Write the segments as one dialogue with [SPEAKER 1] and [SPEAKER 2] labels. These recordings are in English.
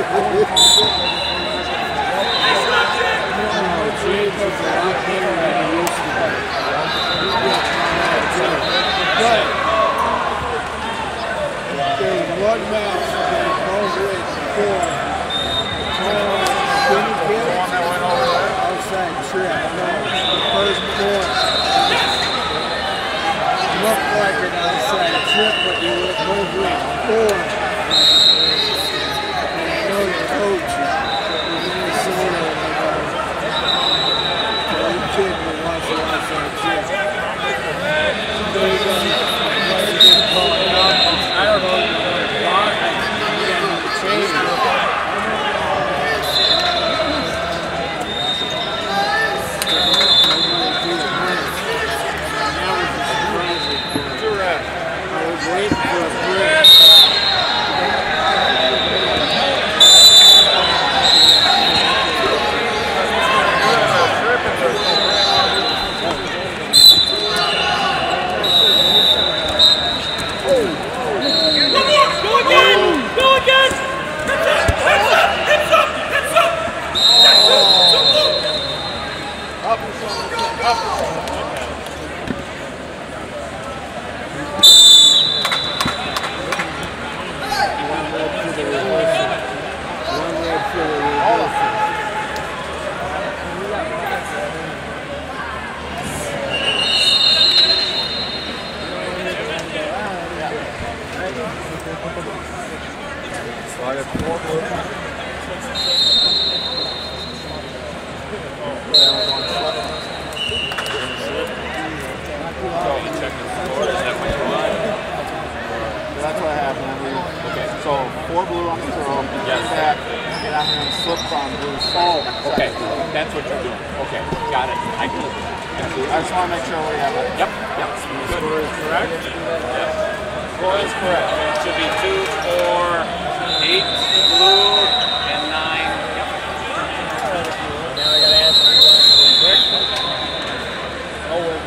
[SPEAKER 1] One match outside trip. First point. Looked like an outside trip, but you went both ways. Four. And I know the coach was in Minnesota. The kid will watch the outside trip. I don't know.
[SPEAKER 2] That's what happened. Okay, so 4 blue on the throw, yes. Back, get out here and slip on blue. Oh,
[SPEAKER 3] okay, that's what you're doing. Okay, got it. I can look at that.
[SPEAKER 2] I just want to make sure we have it.
[SPEAKER 3] Yep, yep.
[SPEAKER 2] The score is correct?
[SPEAKER 3] Yep. Score is correct. It should be 2, 4, 8 blue, and 9. Yep.
[SPEAKER 1] Now I gotta ask you one quick. Oh, well.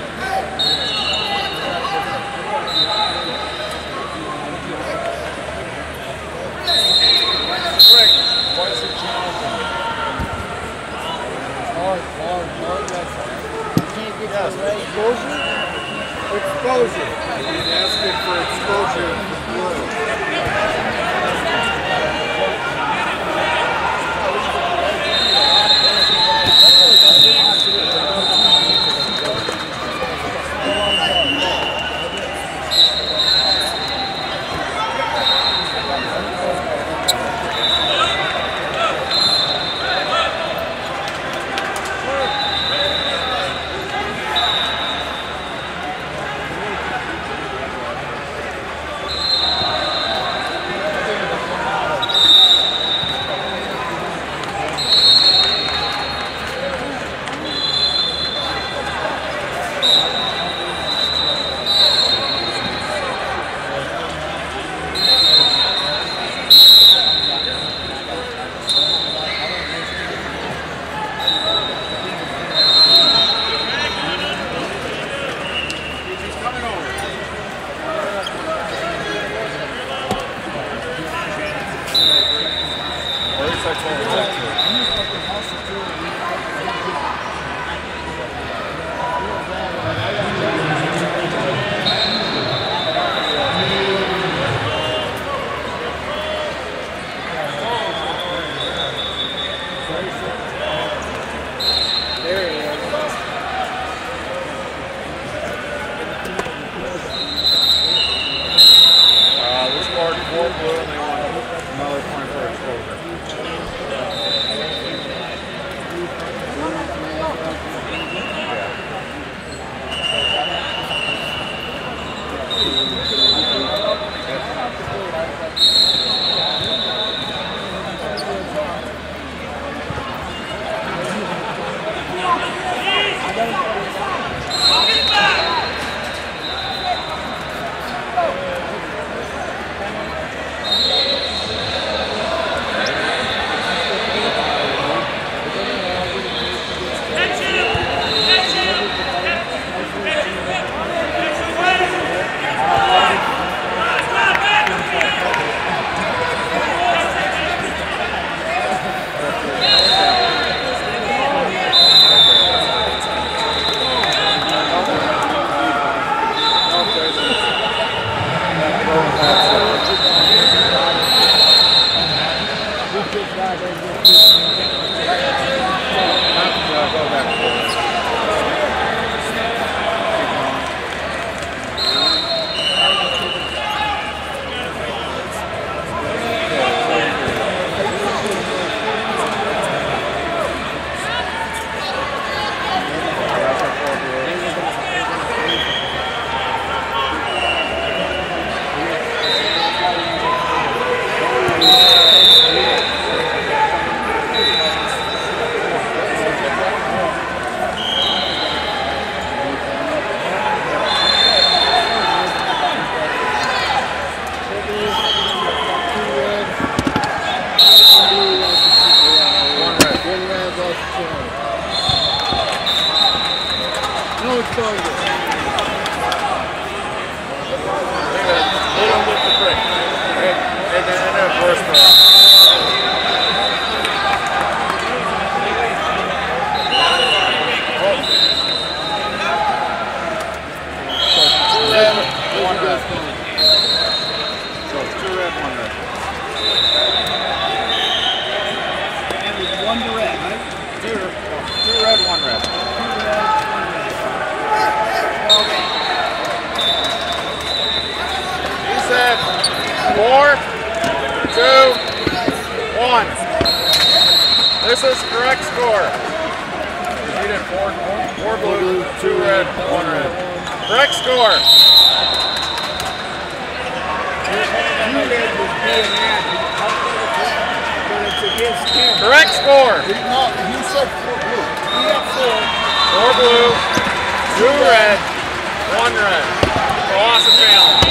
[SPEAKER 1] Exposure. He's asking for exposure.
[SPEAKER 3] is correct.
[SPEAKER 2] One red. So it's 2 red, 1 red.
[SPEAKER 1] And it's 1 to red, right?
[SPEAKER 2] 2 red, 1 red.
[SPEAKER 1] 2 red, 1 red. Okay.
[SPEAKER 2] He said 4, 2, 1. This is correct score.
[SPEAKER 3] He did
[SPEAKER 2] 4 blue, 2 red, 1 red. Correct score.
[SPEAKER 1] You red was being added, but it's against him.
[SPEAKER 2] Correct score.
[SPEAKER 1] No, you said 4 blue. He had 4.
[SPEAKER 2] 4 blue, 2 red, 1 red. Lost the challenge.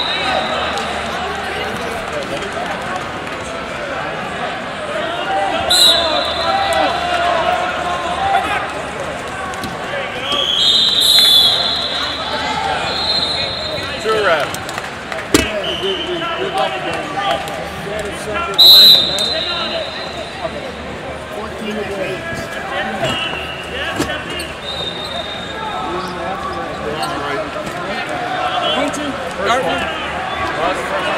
[SPEAKER 2] Red.
[SPEAKER 1] Gartmann.